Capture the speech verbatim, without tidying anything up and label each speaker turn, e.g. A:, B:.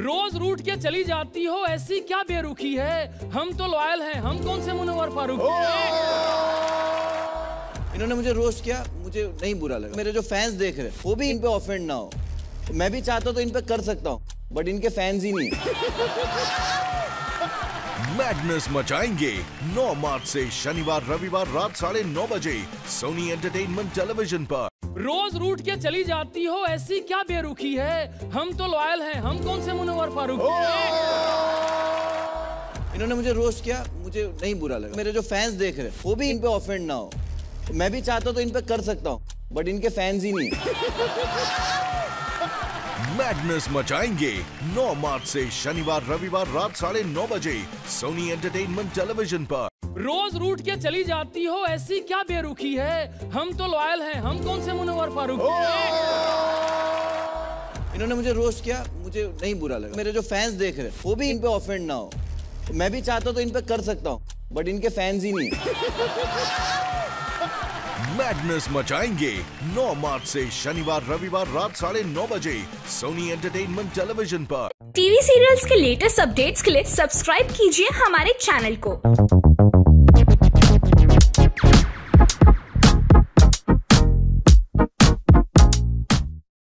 A: रोज रूठ के चली जाती हो, ऐसी क्या बेरुखी है। हम तो लॉयल हैं, हम कौन से मुनव्वर फारूक।
B: इन्होंने मुझे रोस्ट किया, मुझे नहीं बुरा लगा। मेरे जो फैंस देख रहे हैं वो भी इन पे ऑफेंड ना हो। मैं भी चाहता हूं तो इन पे कर सकता हूं, बट इनके फैंस ही नहीं है।
C: मैडनेस मचाएंगे नौ मार्च से शनिवार रविवार रात साढ़े नौ बजे सोनी एंटरटेनमेंट टेलीविजन पर।
A: रोज रूठ के चली जाती हो, ऐसी क्या बेरुखी है। हम तो लॉयल हैं, हम कौन से मुनव्वर फारूक।
B: इन्होंने मुझे रोस्ट किया, मुझे नहीं बुरा लगा। मेरे जो फैंस देख रहे हैं वो भी इन पे ऑफेंड ना हो। मैं भी चाहता हूं तो इन पे कर सकता हूं, बट इनके फैंस ही नहीं है।
C: मैडनेस मचाएंगे नौ मार्च से शनिवार रविवार रात साढ़े नौ बजे सोनी एंटरटेनमेंट टेलीविजन पर।
A: रोज रूठ के चली जाती हो, ऐसी क्या बेरुखी है। हम तो लॉयल हैं, हम कौन से मुनव्वर फारूक।
B: इन्होंने मुझे रोस्ट किया, मुझे नहीं बुरा लगा। मेरे जो फैंस देख रहे हैं वो भी इन पे ऑफेंड ना हो। मैं भी चाहता हूं तो इन पे कर सकता हूं, बट इनके फैंस ही नहीं है।
C: मैडनेस मचाएंगे नौ मार्च से शनिवार रविवार रात साढ़े नौ बजे सोनी एंटरटेनमेंट टेलीविजन पर।
D: टीवी सीरियल्स के लेटेस्ट अपडेट्स के लिए सब्सक्राइब कीजिए हमारे चैनल को।